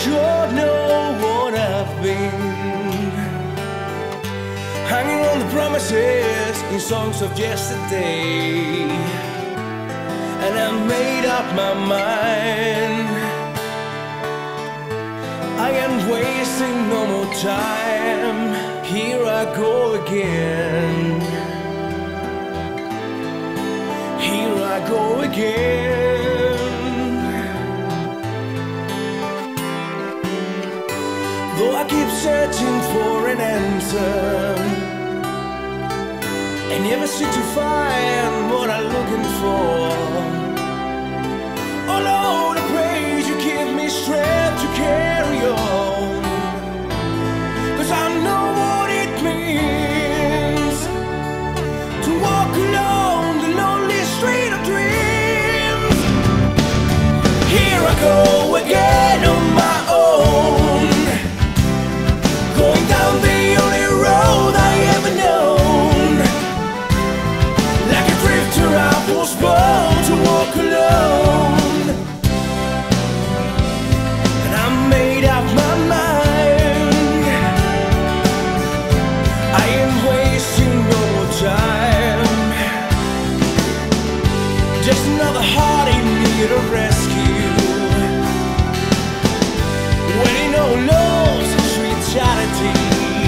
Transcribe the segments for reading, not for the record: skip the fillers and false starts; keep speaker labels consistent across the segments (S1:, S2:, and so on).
S1: sure know what I've been, hanging on the promises in songs of yesterday. And I made up my mind, I ain't wasting no more time. Here I go again, here I go again. Though I keep searching for an answer, I never seem to find what I'm looking for. Oh Lord, I praise you, give me strength to carry on, 'cause I know what it means to walk along the lonely street of dreams. Here I go again on my own, going down the only road I ever known. Like a drifter I was born to walk alone. And I made up my mind, I ain't wasting no more time. Just another heart in need of rescue, waiting on love's sweet charity.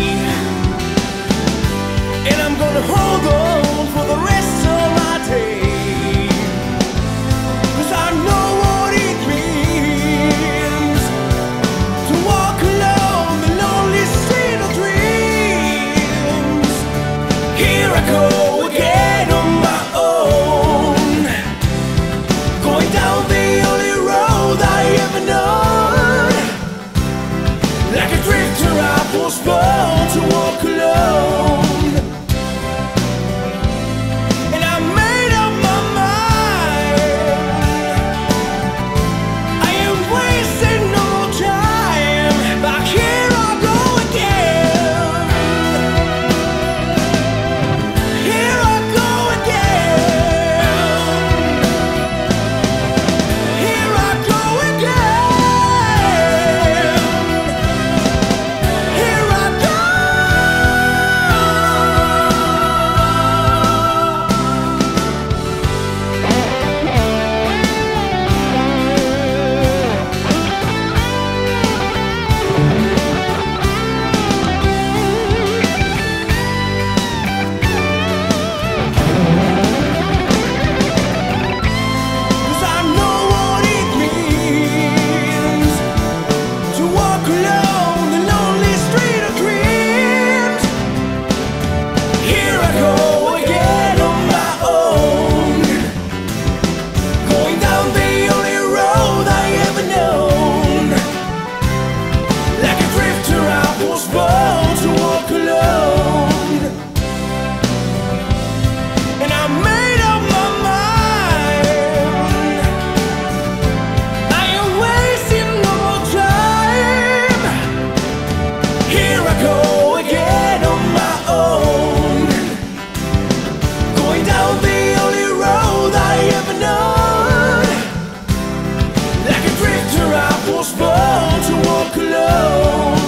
S1: And I'm gonna hold on for the rest of my day, 'cause I know what it means to walk along the lonely street of dreams. Here I go again on my own, going down the only road I ever known. Like a drifter I was born to walk alone. And I made up my mind, I ain't wasting no more time. But here I go again, here I go again, here I go again, here I go. Cause I know what it means to walk along the lonely street of dreams. Here I go again on my own, going down the only road I ever known. Like a drifter I was born to walk alone. And I made up my mind, I ain't wasting no more time. Here I go again on my own, going down the only road I ever known. Like a drifter I was born to walk alone.